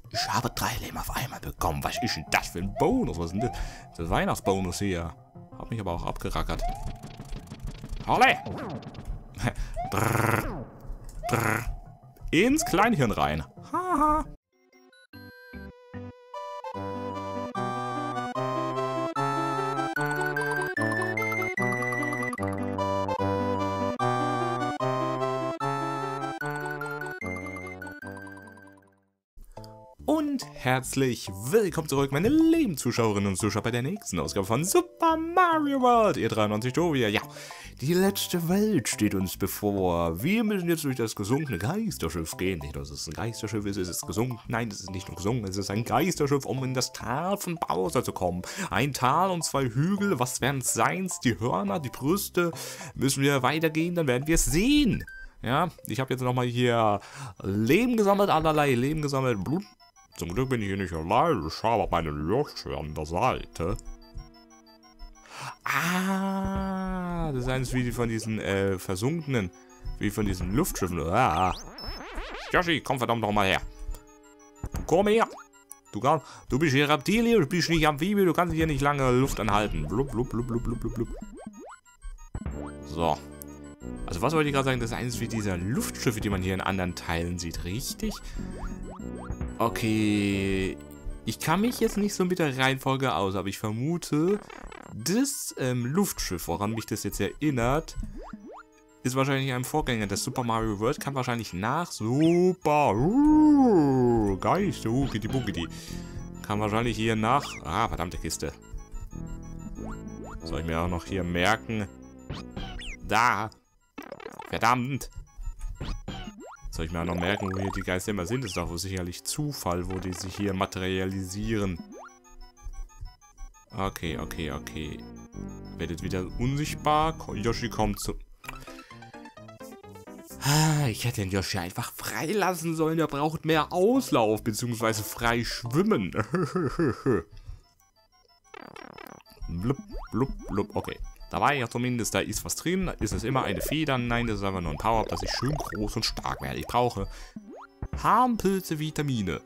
Ich habe 3 Leben auf einmal bekommen. Was ist denn das für ein Bonus? Was ist denn das? Das Weihnachtsbonus hier. Hab mich aber auch abgerackert. Holle! Drrr. Drrr. Ins Kleinhirn rein. Haha. Und herzlich willkommen zurück, meine lieben Zuschauerinnen und Zuschauer, bei der nächsten Ausgabe von Super Mario World. Ihr 93 Tobias. Ja, die letzte Welt steht uns bevor. Wir müssen jetzt durch das gesunkene Geisterschiff gehen. Nicht nur, dass es ein Geisterschiff ist, es ist gesunken. Nein, es ist nicht nur gesunken, es ist ein Geisterschiff, um in das Tal von Bowser zu kommen. Ein Tal und 2 Hügel. Was werden es sein? Die Hörner, die Brüste. Müssen wir weitergehen, dann werden wir es sehen. Ja, ich habe jetzt nochmal hier Leben gesammelt, allerlei Leben gesammelt, Blut. Zum Glück bin ich hier nicht allein. Ich habe meine Löcher an der Seite. Ah, das ist eins wie die von diesen versunkenen, wie von diesen Luftschiffen. Ah. Yoshi, komm verdammt noch mal her. Komm her. Du bist hier Reptilie, du bist nicht Amphibie, du kannst hier nicht lange Luft anhalten. Blub, blub, blub, blub, blub, blub. So. Also was wollte ich gerade sagen? Das ist eines wie dieser Luftschiffe, die man hier in anderen Teilen sieht, richtig? Okay, ich kann mich jetzt nicht so mit der Reihenfolge aus, aber ich vermute, das Luftschiff, woran mich das jetzt erinnert, ist wahrscheinlich ein Vorgänger. Das Super Mario World kann wahrscheinlich nach Super Geist, Bugidi, kann wahrscheinlich hier nach... Ah, verdammte Kiste. Soll ich mir auch noch hier merken? Da! Verdammt! Soll ich mir auch noch merken, wo hier die Geister immer sind? Das ist doch wohl sicherlich Zufall, wo die sich hier materialisieren. Okay. Werdet wieder unsichtbar. Yoshi kommt zu... Ich hätte den Yoshi einfach freilassen sollen. Der braucht mehr Auslauf, beziehungsweise frei schwimmen. Blub, blub, blub. Okay. Da war ja zumindest, da ist was drin. Ist es immer eine Feder? Nein, das ist einfach nur ein Power-Up, dass ich schön groß und stark werde. Ich brauche Harnpilze, Vitamine.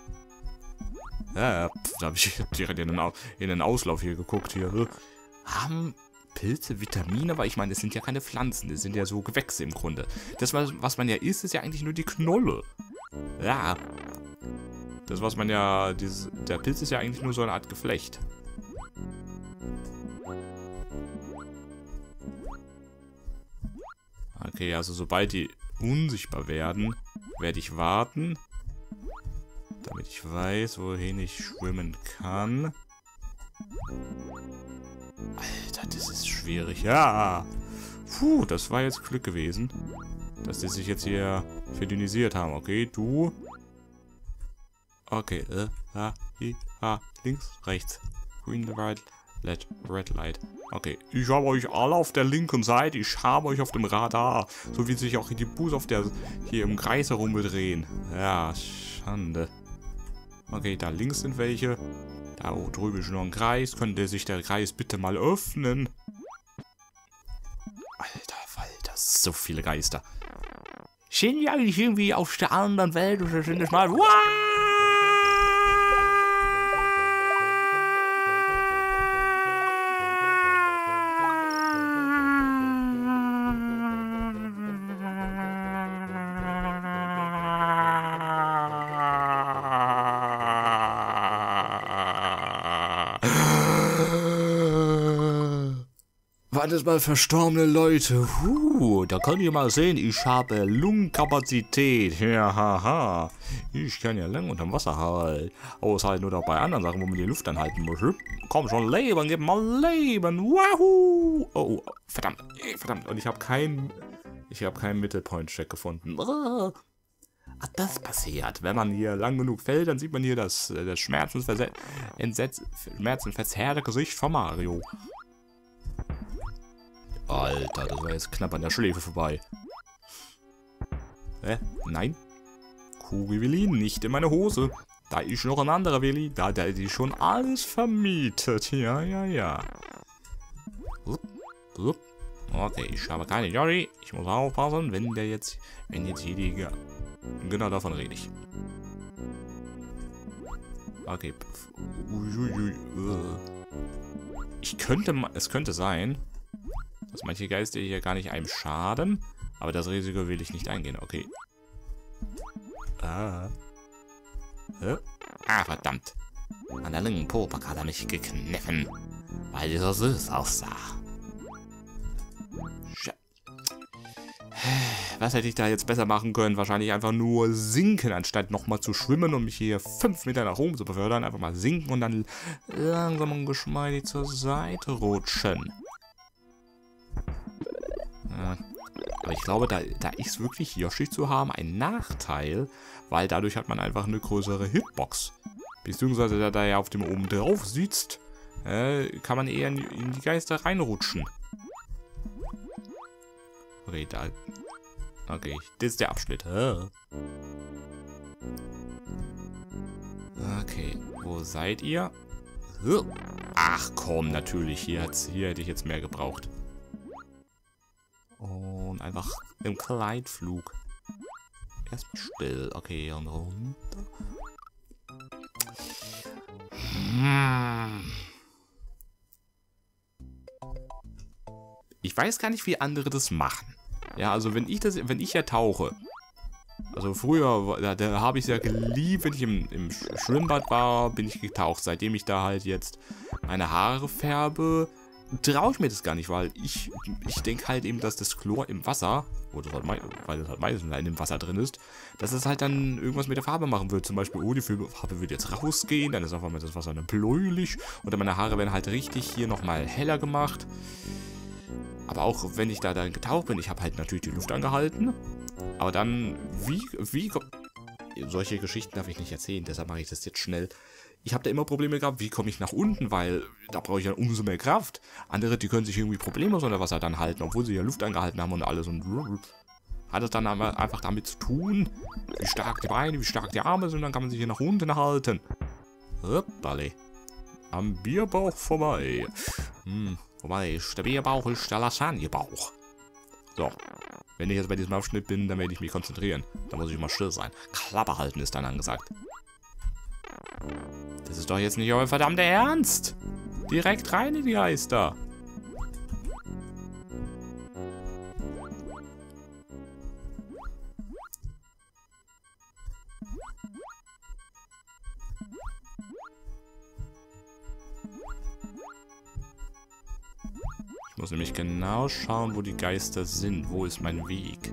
Ja, da habe ich direkt in den Auslauf hier geguckt. Hier. Harnpilze, Vitamine? Weil ich meine, es sind ja keine Pflanzen. Das sind ja so Gewächse im Grunde. Das, was man ja isst, ist ja eigentlich nur die Knolle. Ja. Das, was man ja... Der Pilz ist ja eigentlich nur so eine Art Geflecht. Okay, also sobald die unsichtbar werden, werde ich warten, damit ich weiß, wohin ich schwimmen kann. Alter, das ist schwierig. Ja! Puh, das war jetzt Glück gewesen, dass die sich jetzt hier verdünnisiert haben. Okay, du. Okay, links, rechts. Green, right, red light. Okay, ich habe euch alle auf der linken Seite, ich habe euch auf dem Radar. So wie sich auch die Bus auf der hier im Kreis herumbedrehen. Ja, Schande. Okay, da links sind welche. Da drüben ist noch ein Kreis. Könnte sich der Kreis bitte mal öffnen? Alter, so viele Geister. Sind die eigentlich irgendwie auf der anderen Welt oder sind das mal... Waren das mal verstorbene Leute? Da könnt ihr mal sehen, ich habe Lungenkapazität. Ja, haha. Ich kann ja lang unterm Wasser halten. Aushalten oder bei anderen Sachen, wo man die Luft anhalten muss. Komm schon, Leben, gib mal Leben. Wahoo! Oh, verdammt. Und ich habe keinen Mittelpoint-Check gefunden. Das passiert. Wenn man hier lang genug fällt, dann sieht man hier das schmerzenverzerrte Gesicht von Mario. Alter, das war jetzt knapp an der Schläfe vorbei. Nein. Kugelwilli, nicht in meine Hose. Da ist noch ein anderer Willi. Da ist schon alles vermietet. Ja. Okay, ich habe keine Yoshi. Ich muss aufpassen, wenn jetzt hier die... Genau davon rede ich. Okay. Es könnte sein, dass manche Geister hier gar nicht einem schaden. Aber das Risiko will ich nicht eingehen. Okay. Ah, verdammt. An der linken Popack hat er mich gekniffen, weil die so süß aussah. Was hätte ich da jetzt besser machen können? Wahrscheinlich einfach nur sinken, anstatt nochmal zu schwimmen und mich hier 5 Meter nach oben zu befördern. Einfach mal sinken und dann langsam und geschmeidig zur Seite rutschen. Ja. Aber ich glaube, da ist wirklich Yoshi zu haben ein Nachteil, weil dadurch hat man einfach eine größere Hitbox. Beziehungsweise, da er ja auf dem oben drauf sitzt, kann man eher in die Geister reinrutschen. Okay, da... Okay, das ist der Abschnitt. Okay, wo seid ihr? Ach komm, natürlich, hier hätte ich jetzt mehr gebraucht. Und einfach im Gleitflug. Erstmal still. Okay, und runter. Ich weiß gar nicht, wie andere das machen. Ja, also wenn ich ja tauche. Also früher, da habe ich es ja geliebt, wenn ich im Schwimmbad war, bin ich getaucht. Seitdem ich da halt jetzt meine Haare färbe, traue ich mir das gar nicht, weil ich denke halt eben, dass das Chlor im Wasser, oder weil das halt meistens halt im Wasser drin ist, dass es halt dann irgendwas mit der Farbe machen wird. Zum Beispiel, oh, die Farbe wird jetzt rausgehen, dann ist auf einmal das Wasser dann bläulich und meine Haare werden halt richtig hier nochmal heller gemacht. Aber auch wenn ich da dann getaucht bin, ich habe halt natürlich die Luft angehalten. Aber dann, solche Geschichten darf ich nicht erzählen, deshalb mache ich das jetzt schnell. Ich habe da immer Probleme gehabt, wie komme ich nach unten, weil da brauche ich ja umso mehr Kraft. Andere, die können sich irgendwie problemlos unter Wasser dann halten, obwohl sie ja Luft angehalten haben und alles. Und hat es dann einfach damit zu tun, wie stark die Beine, wie stark die Arme sind, dann kann man sich hier nach unten halten. Hoppale. Am Bierbauch vorbei. Wobei, ist der Bierbauch ist der Lasagnebauch. So. Wenn ich jetzt bei diesem Abschnitt bin, dann werde ich mich konzentrieren. Da muss ich mal still sein. Klappe halten ist dann angesagt. Das ist doch jetzt nicht euer verdammter Ernst. Direkt rein in die Geister. Ich muss nämlich genau schauen, wo die Geister sind. Wo ist mein Weg?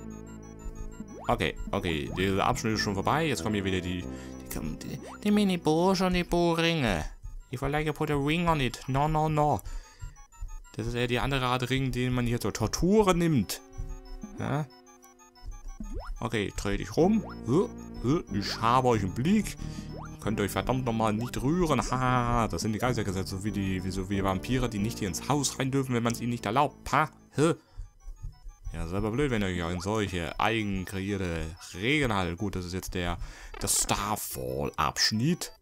Okay, dieser Abschnitt ist schon vorbei. Jetzt kommen hier wieder die Mini-Bursche und die Bohrringe. Ich will like put a ring on it. No. Das ist eher die andere Art Ring, den man hier zur Tortur nimmt. Ja? Okay, dreh dich rum. Ich habe euch im Blick. Könnt ihr euch verdammt nochmal nicht rühren. Ha, das sind die Geistergesetze, so wie Vampire, die nicht hier ins Haus rein dürfen, wenn man es ihnen nicht erlaubt. Ha? Ja, selber blöd, wenn ihr euch an solche eigen kreierte Regeln haltet. Gut, das ist jetzt der Starfall-Abschnitt.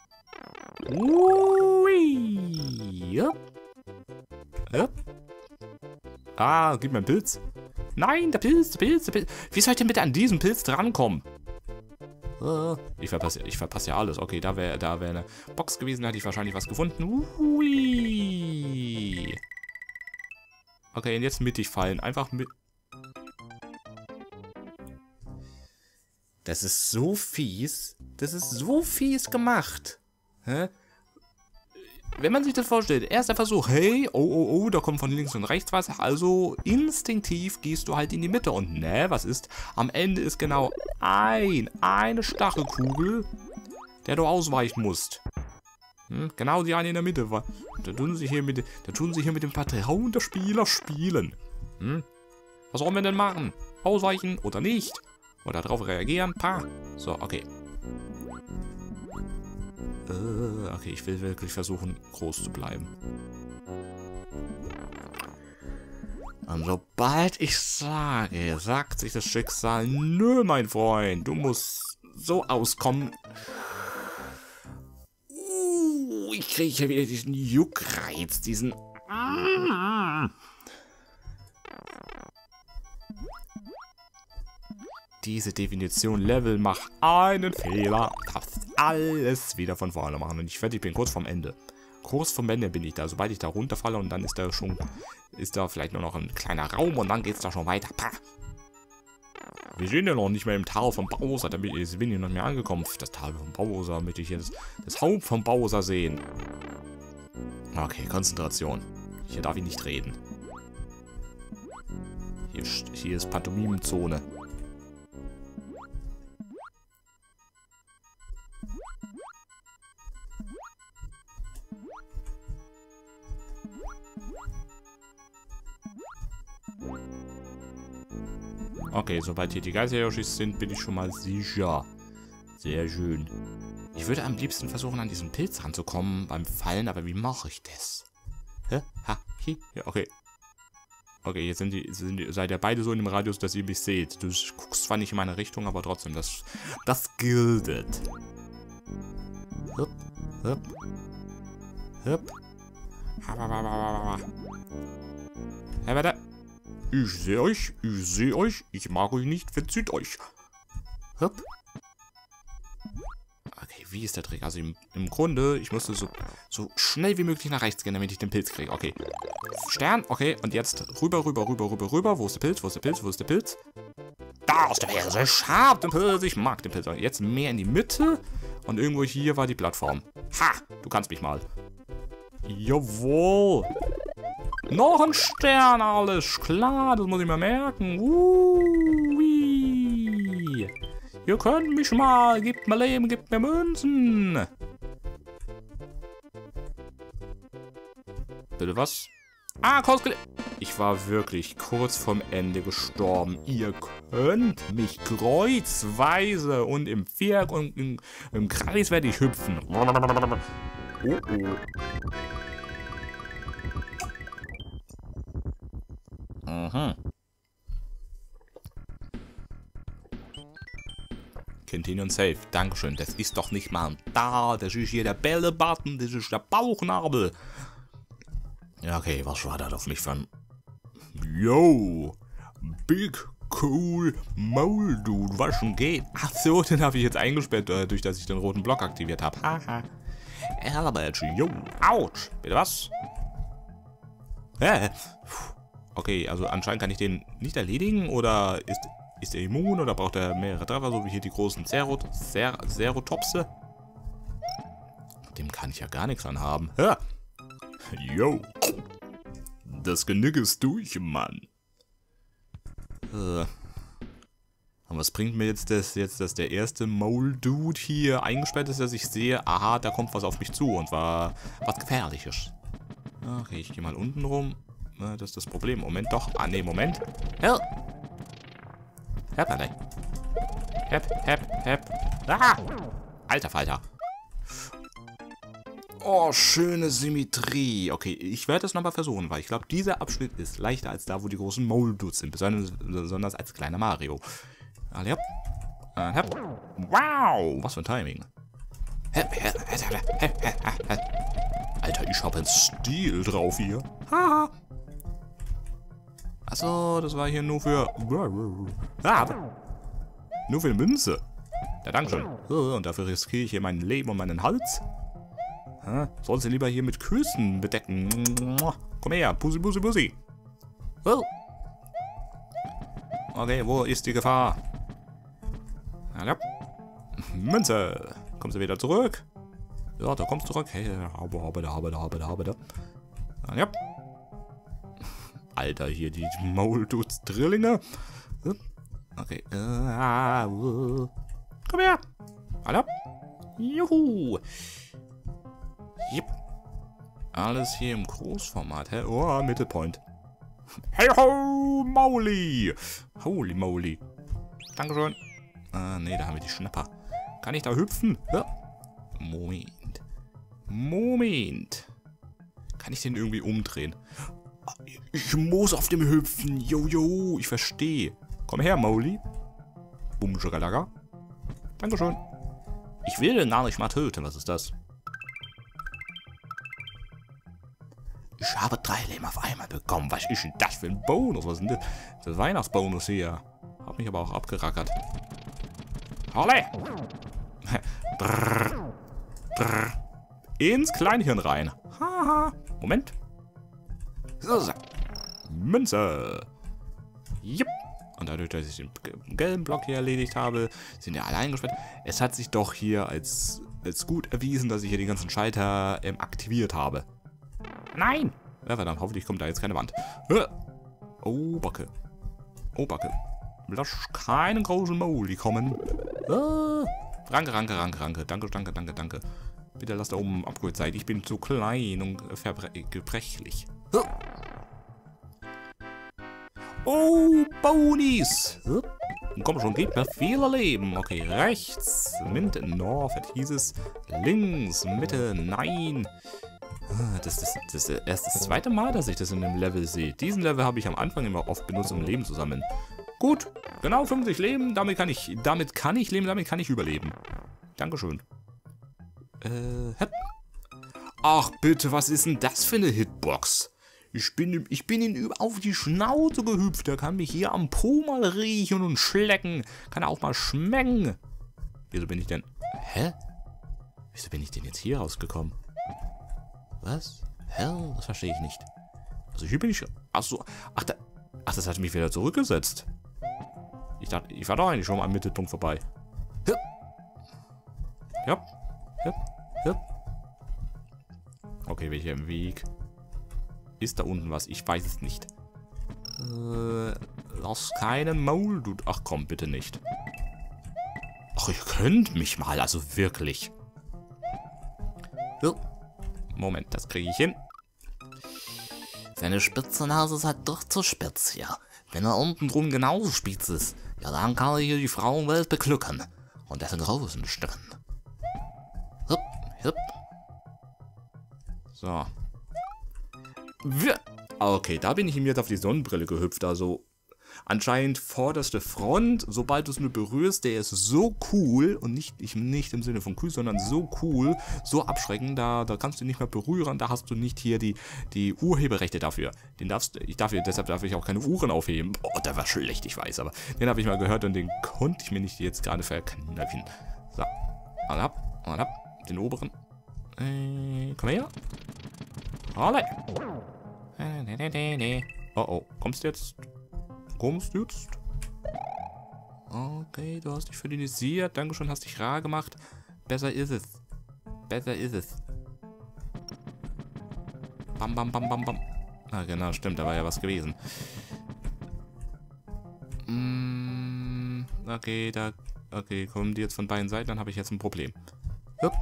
Ah, gib mir einen Pilz. Nein, der Pilz. Wie soll ich denn bitte an diesen Pilz drankommen? Ich verpasse ja alles. Okay, da wäre eine Box gewesen, da hätte ich wahrscheinlich was gefunden. Okay, und jetzt mittig fallen. Einfach mit... Das ist so fies. Das ist so fies gemacht. Hä? Wenn man sich das vorstellt, erster Versuch, hey, oh, da kommt von links und rechts was, also instinktiv gehst du halt in die Mitte und ne, was ist? Am Ende ist genau eine Stachelkugel, der du ausweichen musst. Genau die eine in der Mitte. Da tun sie hier mit dem Vertrauen der Spieler spielen. Was sollen wir denn machen? Ausweichen oder nicht? Oder darauf reagieren? So, okay. Okay, ich will wirklich versuchen, groß zu bleiben. Und sobald ich sage, sagt sich das Schicksal, nö, mein Freund, du musst so auskommen. Ich kriege hier wieder diesen Juckreiz, diesen... Diese Definition Level, mach einen Fehler. Darfst alles wieder von vorne machen. Und ich bin kurz vorm Ende. Kurz vorm Ende bin ich da. Sobald ich da runterfalle und dann ist da vielleicht nur noch ein kleiner Raum und dann geht es da schon weiter. Pah. Wir sind ja noch nicht mehr im Tal von Bowser. Da bin ich noch nicht mehr angekommen. Das Tal von Bowser, damit ich jetzt das Haupt von Bowser sehen. Okay, Konzentration. Hier darf ich nicht reden. Hier ist Pantomimenzone. Okay, sobald hier die Geister-Yoshis sind, bin ich schon mal sicher. Sehr schön. Ich würde am liebsten versuchen, an diesen Pilz ranzukommen beim Fallen, aber wie mache ich das? Hä? Ha, hi. Ja, okay. Okay, jetzt seid ihr beide so in dem Radius, dass ihr mich seht. Du guckst zwar nicht in meine Richtung, aber trotzdem, das giltet. Hup, hup, hup. Hey, warte. Ich sehe euch, ich mag euch nicht, verzieht euch. Hup. Okay, wie ist der Trick? Also im Grunde, ich musste so schnell wie möglich nach rechts gehen, damit ich den Pilz kriege. Okay. Stern, okay, und jetzt rüber. Wo ist der Pilz? Da ist der Pilz, ich hab den Pilz, ich mag den Pilz. Jetzt mehr in die Mitte und irgendwo hier war die Plattform. Ha, du kannst mich mal. Jawohl. Noch ein Stern, alles klar, das muss ich mir merken. Ihr könnt mich mal, gebt mir Leben, gebt mir Münzen. Bitte was? Ah, ich war wirklich kurz vorm Ende gestorben. Ihr könnt mich kreuzweise und im Viereck und im Kreis werde ich hüpfen. Oh. Aha. Continue und Save. Dankeschön. Das ist doch nicht mal da. Das ist hier der Bälle-Button. Das ist der Bauchnabel. Ja, okay. Was war das auf mich von... Yo. Big Cool Mole Dude. Was schon geht? Ach so, den habe ich jetzt eingesperrt, durch dass ich den roten Block aktiviert habe. Haha. Elevator. Yo. Autsch. Bitte was? Okay, also anscheinend kann ich den nicht erledigen, oder ist er immun, oder braucht er mehrere Treffer, so wie hier die großen Cerotopse? Dem kann ich ja gar nichts anhaben. Ha! Yo! Das Genick ist durch, Mann. Und was bringt mir jetzt, dass der erste Mole-Dude hier eingesperrt ist, dass ich sehe, aha, da kommt was auf mich zu, und war was Gefährliches. Okay, ich gehe mal unten rum. Das ist das Problem. Moment doch. Ah, nee, Moment. Hep. Ah! Alter Falter. Oh, schöne Symmetrie. Okay, ich werde das nochmal versuchen, weil ich glaube, dieser Abschnitt ist leichter als da, wo die großen Mole-Dudes sind. Besonders als kleiner Mario. Wow, was für ein Timing. Alter, ich habe einen Stil drauf hier. Haha. Achso, das war hier nur für... nur für eine Münze. Ja, dankeschön. Und dafür riskiere ich hier mein Leben und meinen Hals. Sollst du lieber hier mit Küssen bedecken. Komm her, Pussy. Oh. Okay, wo ist die Gefahr? Münze. Kommst du wieder zurück? Ja, da kommst du zurück. Hey, habe. Ja. Alter, hier die Mole-Dudes Drillinge. Okay. Komm her. Hallo. Juhu. Yep. Alles hier im Großformat. Hä? Oh, Mittelpoint. Hey ho, Mauli. Holy moly. Dankeschön. Nee, da haben wir die Schnapper. Kann ich da hüpfen? Ja. Moment. Kann ich den irgendwie umdrehen? Ich muss auf dem hüpfen. Jojo, ich verstehe. Komm her, Mauli. Bum, Schagalaga. Dankeschön. Ich will den gar nicht mal töten. Was ist das? Ich habe 3 Leben auf einmal bekommen. Was ist denn das für ein Bonus? Was ist denn das? Das Weihnachtsbonus hier. Hab mich aber auch abgerackert. Holle! Drrr. Drrr. Ins Kleinhirn rein. Haha. Moment. So. Münze. Jupp. Und dadurch, dass ich den gelben Block hier erledigt habe, sind ja alle eingesperrt. Es hat sich doch hier als gut erwiesen, dass ich hier die ganzen Schalter aktiviert habe. Nein! Ja, verdammt, hoffentlich kommt da jetzt keine Wand. Oh, Backe. Oh, Backe. Lass keinen großen Moli kommen. Ranke, ranke, ranke, ranke. Danke, danke, danke, danke. Bitte lass da oben abgeholt sein. Ich bin zu klein und gebrechlich. Oh, Bonis. Komm schon, geht mir viele Leben. Okay, rechts, Mitte, North, hieß es. Links, Mitte, nein. Das ist erst das zweite Mal, dass ich das in dem Level sehe. Diesen Level habe ich am Anfang immer oft benutzt, um Leben zu sammeln. Gut, genau 50 Leben. Damit kann ich leben, damit kann ich überleben. Dankeschön. Ach bitte, was ist denn das für eine Hitbox? Ich bin ihm auf die Schnauze gehüpft. Der kann mich hier am Po mal riechen und schlecken. Kann er auch mal schmecken. Wieso bin ich denn... Hä? Wieso bin ich denn jetzt hier rausgekommen? Was? Hell? Das verstehe ich nicht. Also hier bin ich... Achso. Ach, das hat mich wieder zurückgesetzt. Ich dachte, ich war doch eigentlich schon mal am Mittelpunkt vorbei. Ja. Okay, welcher Weg? Ist da unten was? Ich weiß es nicht. Lass keinen Maul, du... Ach komm, bitte nicht. Ach, ihr könnt mich mal, also wirklich. Moment, das kriege ich hin. Seine spitze Nase ist halt doch zu spitz, ja. Wenn er unten drum genauso spitz ist, ja, dann kann er hier die Frauenwelt beglücken. Und das in großen Stücken. Hup. So. Okay, da bin ich ihm jetzt auf die Sonnenbrille gehüpft. Also anscheinend vorderste Front. Sobald du es nur berührst, der ist so cool. Und nicht im Sinne von cool, sondern so cool, so abschreckend. Da kannst du ihn nicht mehr berühren. Da hast du nicht hier die Urheberrechte dafür. Deshalb darf ich auch keine Uhren aufheben. Oh, der war schlecht, ich weiß. Aber den habe ich mal gehört und den konnte ich mir nicht jetzt gerade verknöpfen. So. Und ab. Den oberen. Komm her. Alle. Oh, kommst du jetzt? Okay, du hast dich verdünnisiert. Dankeschön, hast dich rar gemacht. Besser ist es. Bam. Ah, genau, stimmt, da war ja was gewesen. Okay, kommen die jetzt von beiden Seiten, dann habe ich jetzt ein Problem. Hup.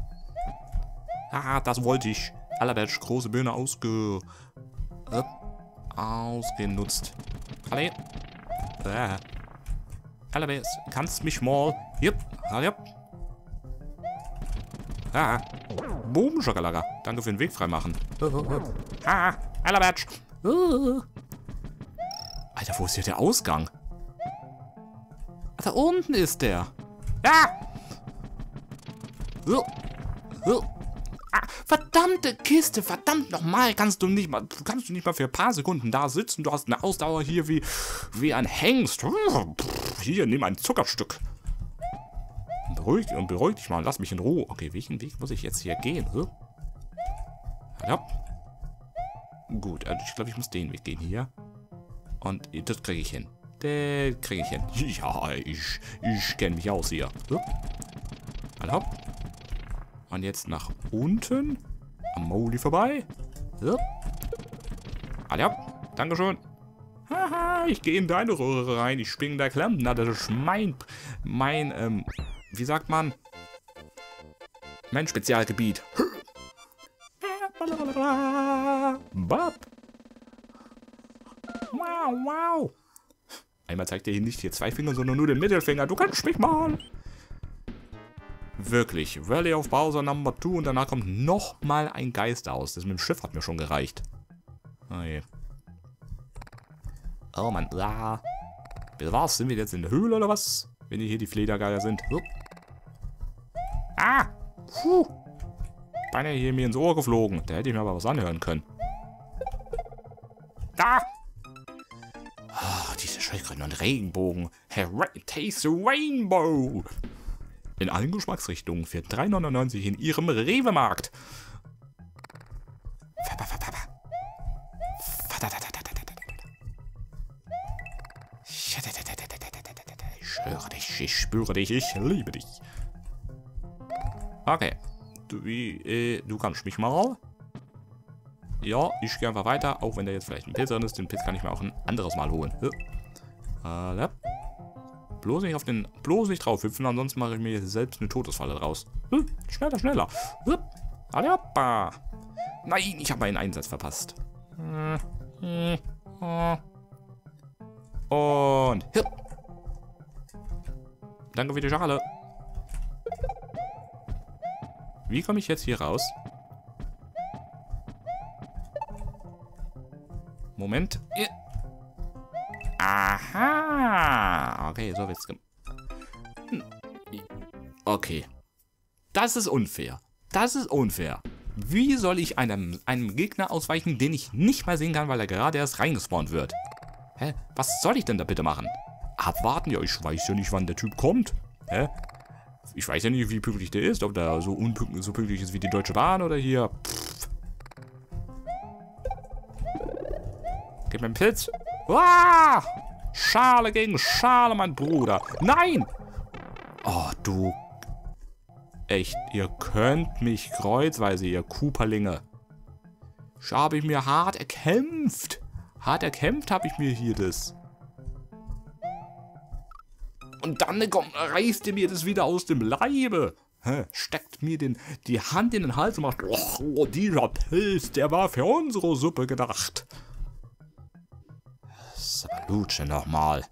Ah, das wollte ich. Allerbatch, große Birne ausgenutzt. Alle. Allerbatch, kannst mich mal. Jupp. Boom, Schokolade. Danke für den Weg freimachen. Allerbatch. Alter, wo ist hier der Ausgang? Da unten ist der. Verdammte Kiste, verdammt nochmal, kannst du nicht mal für ein paar Sekunden da sitzen. Du hast eine Ausdauer hier wie ein Hengst. Hier, nimm ein Zuckerstück. Beruhig dich mal, lass mich in Ruhe. Okay, welchen Weg muss ich jetzt hier gehen? Ja. Gut, also ich glaube, ich muss den Weg gehen hier. Und das kriege ich hin. Ja, ich kenne mich aus hier. Hallo. Und jetzt nach unten. Am Moli vorbei. Hallo. Dankeschön. Haha, ich gehe in deine Röhre rein. Ich bin der Klempner. Das ist mein, wie sagt man? Mein Spezialgebiet. Bap. Wow. Einmal zeigt er hier nicht hier 2 Finger, sondern nur den Mittelfinger. Du kannst mich mal. Wirklich. Rally of Bowser Number 2 und danach kommt nochmal ein Geist aus. Das mit dem Schiff hat mir schon gereicht. Oh je. Oh Mann. Was? Sind wir jetzt in der Höhle oder was? Wenn hier die Fledergeier sind. Beinahe hier mir ins Ohr geflogen. Da hätte ich mir aber was anhören können. Diese Beeren und Regenbogen. Taste the Rainbow. In allen Geschmacksrichtungen für 3,99 in Ihrem Rewe-Markt. Ich höre dich, ich spüre dich, ich liebe dich. Okay. Du kannst mich mal. Ja, ich gehe einfach weiter, auch wenn da jetzt vielleicht ein Pilz drin ist. Den Pilz kann ich mir auch ein anderes Mal holen. Bloß nicht drauf hüpfen, ansonsten mache ich mir selbst eine Todesfalle draus. Schneller, schneller. Nein, ich habe meinen Einsatz verpasst. Und hüpp. Danke für die Schale. Wie komme ich jetzt hier raus? Moment. Aha. Okay, so wird's gemacht. Okay. Das ist unfair. Das ist unfair. Wie soll ich einem Gegner ausweichen, den ich nicht mal sehen kann, weil er gerade erst reingespawnt wird? Hä? Was soll ich denn da bitte machen? Abwarten? Ja, ich weiß ja nicht, wann der Typ kommt. Hä? Ich weiß ja nicht, wie pünktlich der ist. Ob der so pünktlich ist wie die Deutsche Bahn oder hier. Gib mir einen Pilz. Ah! Schale gegen Schale, mein Bruder. Nein! Oh, du. Echt, ihr könnt mich kreuzweise, ihr Cooperlinge. Ich habe mir hart erkämpft. Hart erkämpft habe ich mir hier das. Und dann reißt ihr mir das wieder aus dem Leibe. Steckt mir die Hand in den Hals und macht, oh, dieser Pilz, der war für unsere Suppe gedacht. Salutchen nochmal.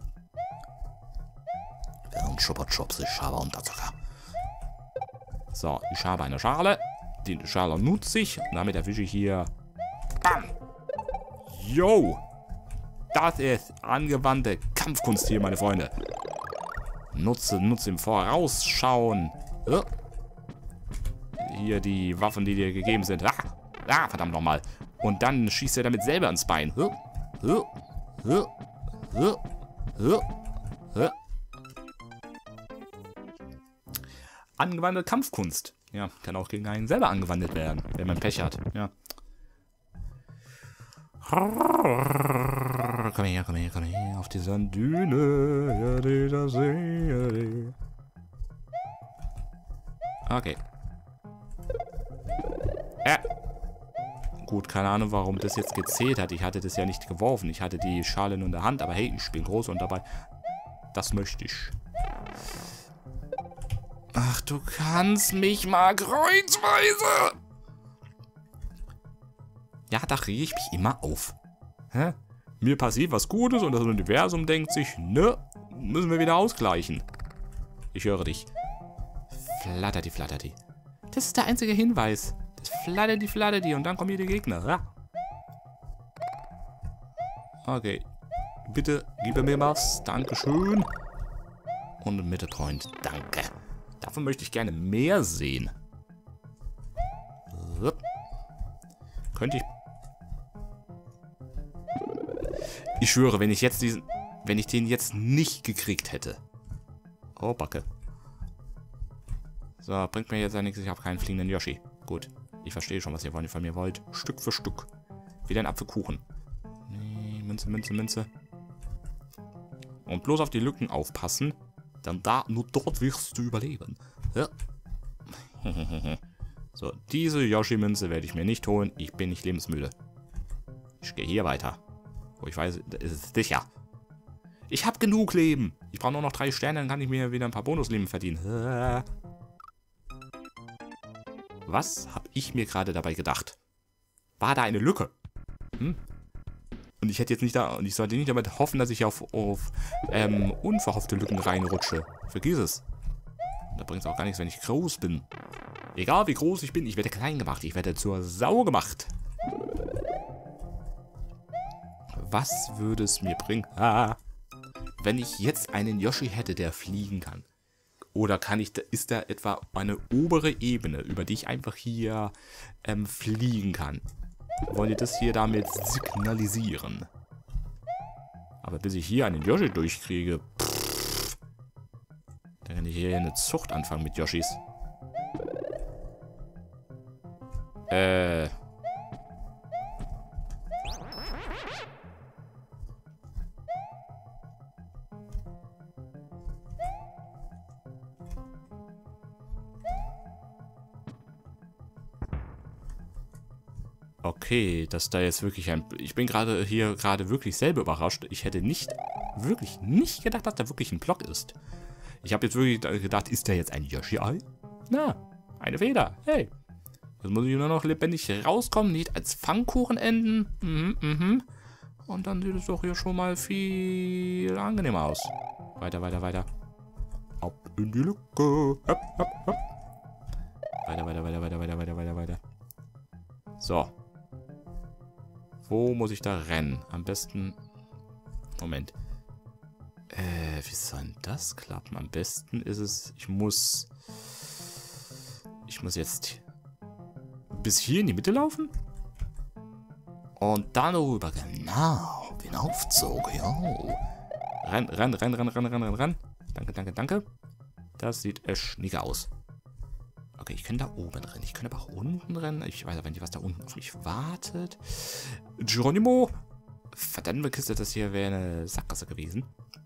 Und Schupperchups, ich habe Unterzucker. So, ich habe eine Schale. Die Schale nutze ich. Und damit erwische ich hier. Bam! Yo! Das ist angewandte Kampfkunst hier, meine Freunde. Nutze im Vorausschauen. Hier die Waffen, die dir gegeben sind. Verdammt nochmal. Und dann schießt er damit selber ins Bein. Angewandte Kampfkunst. Ja, kann auch gegen einen selber angewandt werden, wenn man Pech hat. Ja. Komm her, auf dieser Düne. Ja, dieser See. Okay. Gut, keine Ahnung, warum das jetzt gezählt hat. Ich hatte das ja nicht geworfen. Ich hatte die Schale nur in der Hand. Aber hey, ich bin groß und dabei. Das möchte ich. Ach, du kannst mich mal kreuzweise. Ja, da rege ich mich immer auf. Hä? Mir passiert was Gutes und das Universum denkt sich, ne, müssen wir wieder ausgleichen. Ich höre dich. Flatterti, flatterti. Das ist der einzige Hinweis. Das flatterti und dann kommen hier die Gegner. Ja. Okay. Bitte, gib mir was. Dankeschön. Und Mitte, Freund. Danke. Davon möchte ich gerne mehr sehen. Könnte ich... Ich schwöre, wenn ich den jetzt nicht gekriegt hätte. Oh, Backe. So, bringt mir jetzt ja nichts. Ich habe keinen fliegenden Yoshi. Gut. Ich verstehe schon, was ihr von mir wollt. Stück für Stück. Wieder ein Apfelkuchen. Nee, Münze. Und bloß auf die Lücken aufpassen. Denn nur dort wirst du überleben. Ja. So, diese Yoshi-Münze werde ich mir nicht holen. Ich bin nicht lebensmüde. Ich gehe hier weiter. Wo ich weiß, ist es sicher. Ich habe genug Leben. Ich brauche nur noch 3 Sterne, dann kann ich mir wieder ein paar Bonusleben verdienen. Was habe ich mir gerade dabei gedacht? War da eine Lücke? Und ich hätte jetzt nicht da, und ich sollte nicht damit hoffen, dass ich auf unverhoffte Lücken reinrutsche. Vergiss es. Da bringt es auch gar nichts, wenn ich groß bin. Egal wie groß ich bin, ich werde klein gemacht. Ich werde zur Sau gemacht. Was würde es mir bringen? Wenn ich jetzt einen Yoshi hätte, der fliegen kann. Oder ist da etwa eine obere Ebene, über die ich einfach hier fliegen kann? Wollt ihr das hier damit signalisieren? Aber bis ich hier einen Yoshi durchkriege, dann kann ich hier eine Zucht anfangen mit Yoshis. Okay, dass da jetzt wirklich ein... Ich bin gerade wirklich selber überrascht. Ich hätte wirklich nicht gedacht, dass da wirklich ein Block ist. Ich habe jetzt wirklich gedacht, ist da jetzt ein Yoshi-Ei? Na, eine Feder. Hey. Jetzt muss ich nur noch lebendig rauskommen, nicht als Pfannkuchen enden. Und dann sieht es doch hier schon mal viel angenehmer aus. Weiter. Ab in die Lücke. Hopp. Weiter. So. Wo muss ich da rennen? Am besten... Moment. Wie soll denn das klappen? Am besten ist es... Ich muss jetzt bis hier in die Mitte laufen? Und dann rüber. Genau. Den Aufzug, ja. Renn. Danke. Das sieht schnieke aus. Okay, ich kann da oben rennen. Ich kann aber auch unten rennen. Ich weiß aber nicht, was da unten auf mich wartet. Geronimo! Verdammte Kiste, das hier wäre eine Sackgasse gewesen.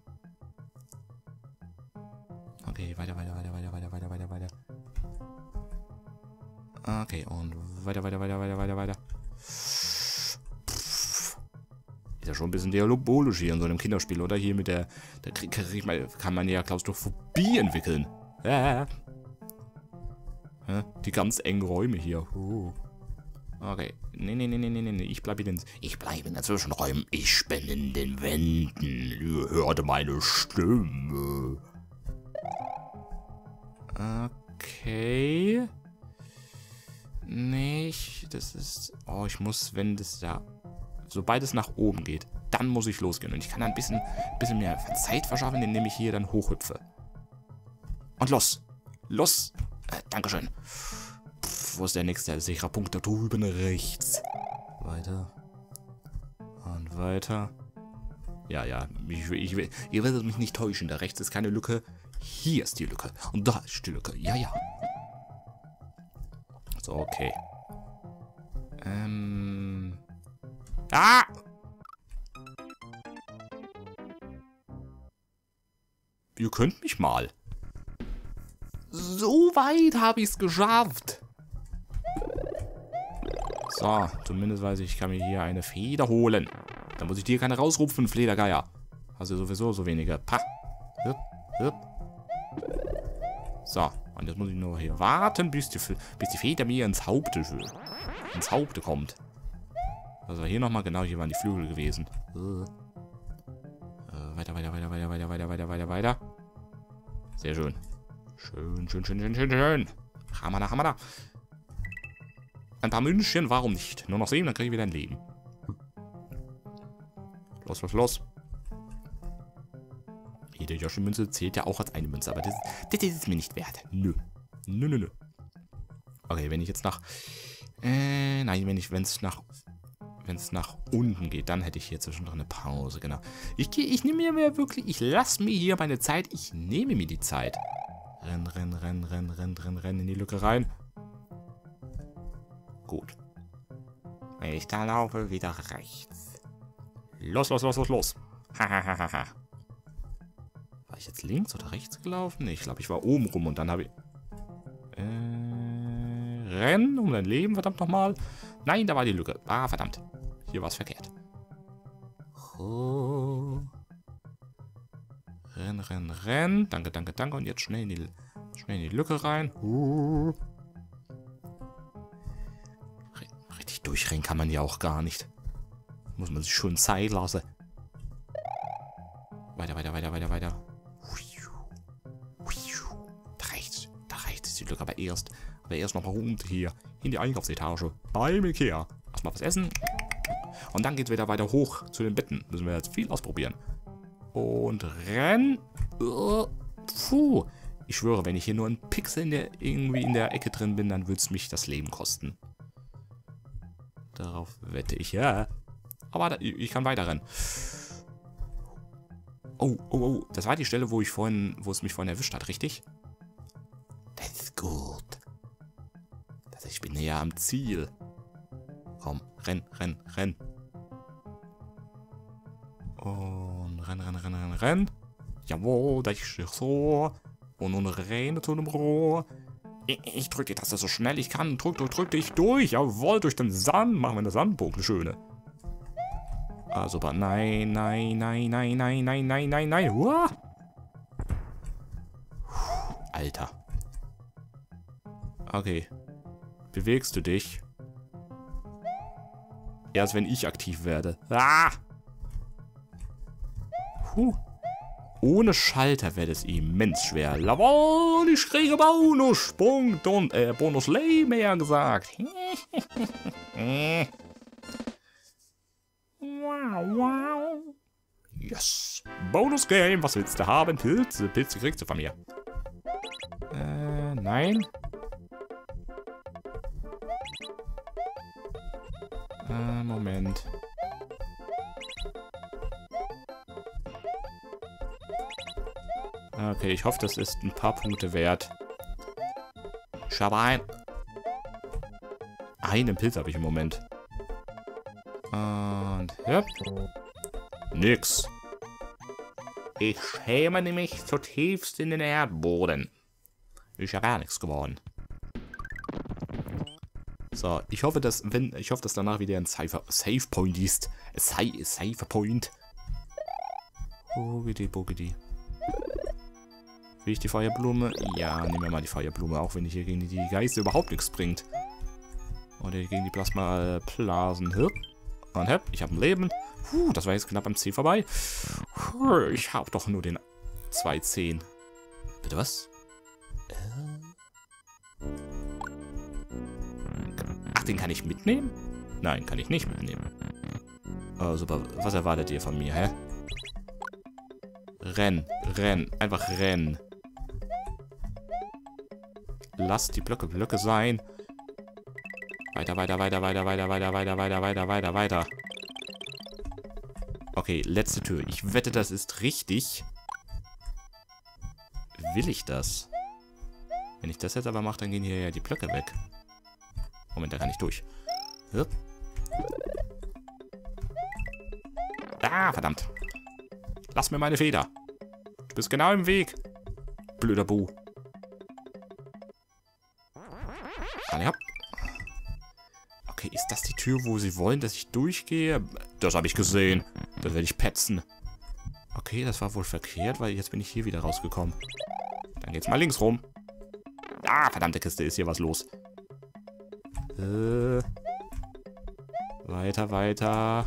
Okay, weiter. Okay, und weiter. Ist ja schon ein bisschen diabolisch hier in so einem Kinderspiel, oder? Hier mit der kann man ja Klaustrophobie entwickeln. Die ganz engen Räume hier. Okay. Nee. Ich bleibe in den Zwischenräumen. Ich bin in den Wänden. Ihr hört meine Stimme. Okay. Nee, das ist... Oh, ich muss, wenn das da... Sobald es nach oben geht, dann muss ich losgehen. Und ich kann dann ein bisschen mehr Zeit verschaffen, indem ich hier dann hochhüpfe. Und los. Dankeschön. Wo ist der nächste sichere Punkt? Da drüben rechts. Weiter. Und weiter. Ja. Ihr werdet mich nicht täuschen. Da rechts ist keine Lücke. Hier ist die Lücke. Und da ist die Lücke. Ja. So, okay. Ihr könnt mich mal. So weit habe ich es geschafft. So, zumindest weiß ich kann mir hier eine Feder holen. Dann muss ich dir keine rausrupfen, Fledergeier. Also sowieso so wenige. Pah. Hup. So, und jetzt muss ich nur hier warten, bis die Feder mir ins Haupte kommt. Also hier nochmal, genau, hier waren die Flügel gewesen. Weiter. Sehr schön. Schön. Hammer da. Ein paar Münzchen, warum nicht? Nur noch 7, dann kriege ich wieder ein Leben. Los. Jede Yoshi-Münze zählt ja auch als eine Münze, aber das ist mir nicht wert. Nö. Okay, wenn ich jetzt nach... wenn es nach unten geht, dann hätte ich hier zwischendrin eine Pause, genau. Ich nehme mir wirklich... Ich lasse mir hier meine Zeit. Ich nehme mir die Zeit. Renn in die Lücke rein. Gut. Wenn ich da laufe, wieder rechts. Los. Hahaha. War ich jetzt links oder rechts gelaufen? Nee, ich glaube, ich war oben rum und dann habe ich... Rennen um dein Leben, verdammt nochmal. Nein, da war die Lücke. Ah, verdammt. Hier war es verkehrt. Oh. Renn. Danke. Und jetzt schnell in die Lücke rein. Richtig durchrennen kann man ja auch gar nicht. Muss man sich schon Zeit lassen. Weiter. Da rechts ist die Lücke, aber erst nochmal runter hier in die Einkaufsetage beim Ikea. Erstmal was essen. Und dann geht es wieder weiter hoch zu den Betten. Müssen wir jetzt viel ausprobieren. Und rennen. Puh. Ich schwöre, wenn ich hier nur ein Pixel irgendwie in der Ecke drin bin, dann würde es mich das Leben kosten. Darauf wette ich, ja. Aber ich kann weiter rennen. Oh, oh, oh. Das war die Stelle, wo es mich vorhin erwischt hat, richtig? Das ist gut. Ich bin näher am Ziel. Komm, renn, renn, renn. Und renn. Jawohl, das ist so. Und nun renne zu dem Rohr. Ich drück die Taste so schnell ich kann. Drück dich durch. Jawohl, durch den Sand. Machen wir eine Sandbogen, schöne. Ah, super. Nein. Uah. Alter. Okay. Bewegst du dich? Erst wenn ich aktiv werde. Ah! Ohne Schalter wäre es immens schwer. Jawohl, die schräge Bonuspunkt und Bonusleben mehr gesagt. Wow. Yes. Bonus-Game. Was willst du haben? Pilze. Pilze kriegst du von mir. Nein. Moment. Okay, ich hoffe, das ist ein paar Punkte wert. Ich habe einen Pilz habe ich im Moment. Und ja. Nix. Ich schäme mich zutiefst in den Erdboden. Ich habe gar nichts geworden. So, ich hoffe, dass danach wieder ein Save Point ist. Save Point. Bogidi. Will ich die Feuerblume? Ja, nehmen wir mal die Feuerblume, auch wenn ich hier gegen die Geister überhaupt nichts bringt. Oder gegen die Plasmablasen. Und hep, ich habe ein Leben. Das war jetzt knapp am C vorbei. Ich habe doch nur den 2-10. Bitte was? Ach, den kann ich mitnehmen? Nein, kann ich nicht mitnehmen. Oh, super. Was erwartet ihr von mir, hä? Renn. Einfach renn. Lass die Blöcke sein. Weiter. Okay, letzte Tür. Ich wette, das ist richtig. Will ich das? Wenn ich das jetzt aber mache, dann gehen hier ja die Blöcke weg. Moment, da kann ich durch. Hup. Ah, verdammt. Lass mir meine Feder. Du bist genau im Weg. Blöder Bu. Okay, ist das die Tür, wo sie wollen, dass ich durchgehe? Das habe ich gesehen. Das werde ich petzen. Okay, das war wohl verkehrt, weil jetzt bin ich hier wieder rausgekommen. Dann geht's mal links rum. Ah, verdammte Kiste, ist hier was los. Weiter.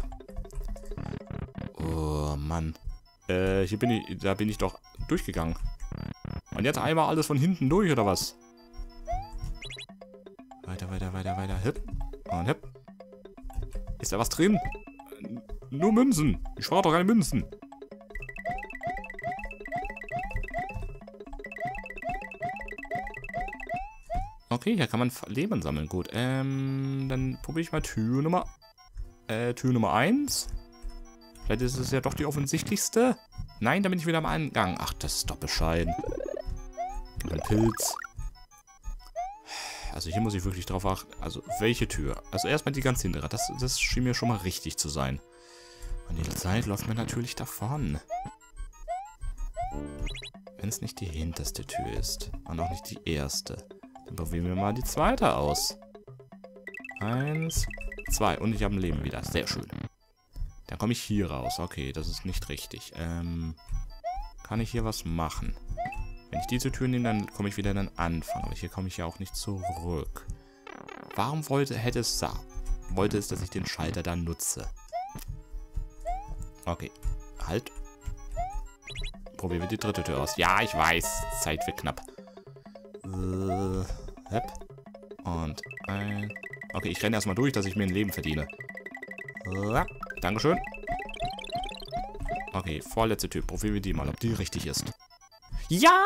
Oh, Mann. Da bin ich doch durchgegangen. Und jetzt einmal alles von hinten durch, oder was? Weiter. Hip. Und hip. Ist da was drin? Nur Münzen. Ich brauche doch keine Münzen. Okay, hier kann man Leben sammeln. Gut, dann probiere ich mal Tür Nummer 1. Vielleicht ist es ja doch die offensichtlichste. Nein, da bin ich wieder am Eingang. Ach, das ist doch bescheiden. Gib ein Pilz. Also hier muss ich wirklich drauf achten. Also, welche Tür? Also erstmal die ganz hintere. Das schien mir schon mal richtig zu sein. Und die Zeit läuft mir natürlich davon. Wenn es nicht die hinterste Tür ist. Und auch nicht die erste. Dann probieren wir mal die zweite aus. 1, 2. Und ich habe ein Leben wieder. Sehr schön. Dann komme ich hier raus. Okay, das ist nicht richtig. Kann ich hier was machen? Wenn ich diese Tür nehme, dann komme ich wieder an den Anfang. Aber hier komme ich ja auch nicht zurück. Warum wollte es, dass ich den Schalter dann nutze? Okay. Halt. Probieren wir die dritte Tür aus. Ja, ich weiß. Zeit wird knapp. Und ein... Okay, ich renne erstmal durch, dass ich mir ein Leben verdiene. Dankeschön. Okay, vorletzte Tür. Probieren wir die mal, ob die richtig ist. Ja!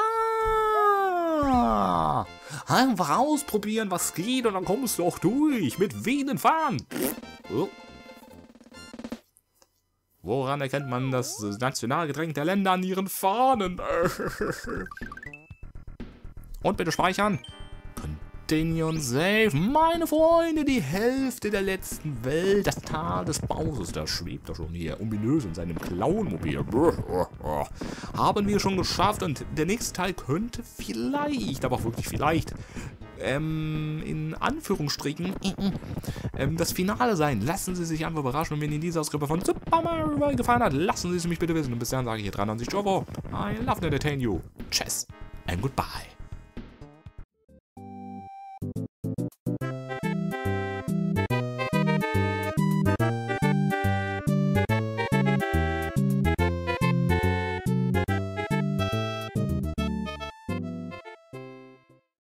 Einfach ausprobieren, was geht, und dann kommst du auch durch. Mit wehenden Fahnen. Oh. Woran erkennt man das Nationalgetränk der Länder an ihren Fahnen? Und bitte speichern. Continue und save. Meine Freunde, die Hälfte der letzten Welt, das Tal des Bauses, da schwebt er schon hier ominös in seinem Clownmobil. Haben wir schon geschafft und der nächste Teil könnte vielleicht, aber auch wirklich vielleicht, in Anführungsstrichen, das Finale sein. Lassen Sie sich einfach überraschen und wenn Ihnen diese Ausgabe von Super Mario World gefallen hat, lassen Sie es mich bitte wissen. Und bis dann sage ich hier 93 Euro. I love to entertain you. Tschüss and goodbye.